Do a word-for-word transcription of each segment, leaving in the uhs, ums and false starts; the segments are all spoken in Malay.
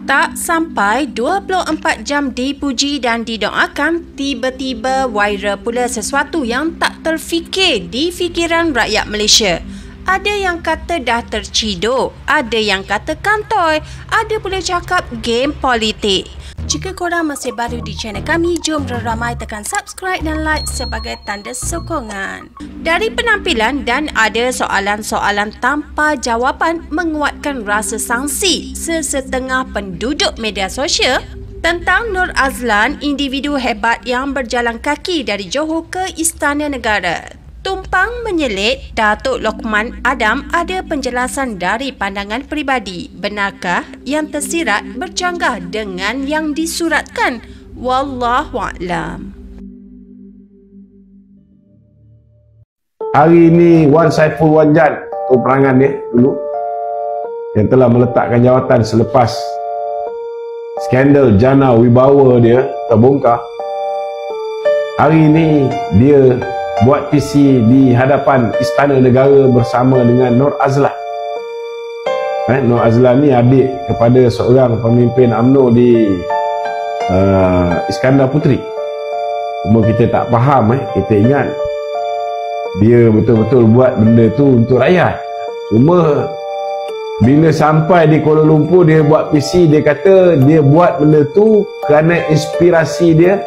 Tak sampai dua puluh empat jam dipuji dan didoakan, tiba-tiba viral pula sesuatu yang tak terfikir di fikiran rakyat Malaysia. Ada yang kata dah terciduk, ada yang kata kantoi, ada pula cakap game politik. Jika korang masih baru di channel kami, jom ramai tekan subscribe dan like sebagai tanda sokongan. Dari penampilan dan ada soalan-soalan tanpa jawapan menguatkan rasa sangsi sesetengah penduduk media sosial tentang Nur Azlan, individu hebat yang berjalan kaki dari Johor ke Istana Negara. Tumpang menyelit, Datuk Lokman Adam ada penjelasan dari pandangan peribadi. Benarkah yang tersirat bercanggah dengan yang disuratkan? Wallahualam. Hari ini Wan Saiful Wan Jan, tu perangan dia dulu, yang telah meletakkan jawatan selepas skandal Jana Wibawa dia terbongkar. Hari ini dia buat P C di hadapan Istana Negara bersama dengan Nur Azlan. Eh, Nur Azlan ni adik kepada seorang pemimpin U M N O di uh, Iskandar Puteri. Cuma kita tak faham, eh. kita ingat dia betul-betul buat benda tu untuk rakyat. Cuma bila sampai di Kuala Lumpur, dia buat P C, dia kata dia buat benda tu kerana inspirasi dia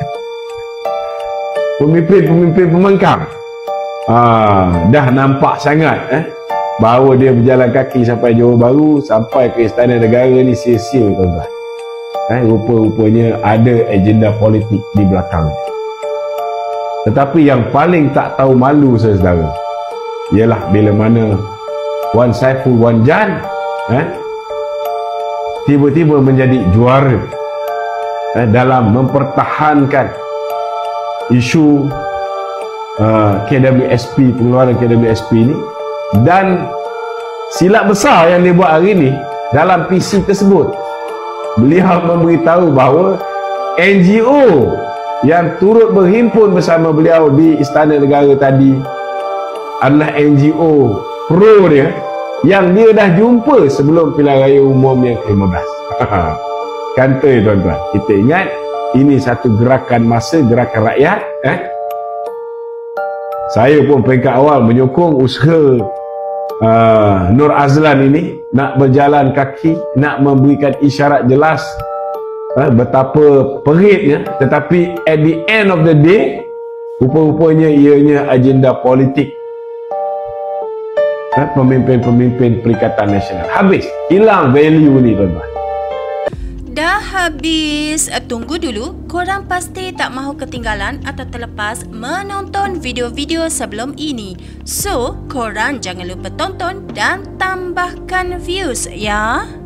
pemimpin-pemimpin pembangkang. Ah, dah nampak sangat eh bahawa dia berjalan kaki sampai Johor Bahru, sampai ke Istana Negara ni sia-sia, tuan-tuan. Eh, rupa-rupanya ada agenda politik di belakang. Tetapi yang paling tak tahu malu, saudara, ialah bila mana Wan Saiful Wan Jan eh tiba-tiba menjadi juara eh, dalam mempertahankan isu uh, K W S P, pengeluaran K W S P ni. Dan silap besar yang dia buat hari ni, dalam P C tersebut beliau memberitahu bahawa N G O yang turut berhimpun bersama beliau di Istana Negara tadi adalah N G O pro dia, yang dia dah jumpa sebelum pilihan raya umum yang ke lima belas. Kantoi, tuan-tuan. Kita ingat ini satu gerakan massa, gerakan rakyat. Eh? Saya pun peringkat awal menyokong usaha uh, Nur Azlan ini nak berjalan kaki, nak memberikan isyarat jelas eh, betapa peritnya. Tetapi at the end of the day, rupa-rupanya ianya agenda politik eh, pemimpin-pemimpin Perikatan Nasional. Habis, hilang value ni, tuan-tuan. Dah habis. Tunggu dulu, korang pasti tak mahu ketinggalan atau terlepas menonton video-video sebelum ini. So, korang jangan lupa tonton dan tambahkan views ya.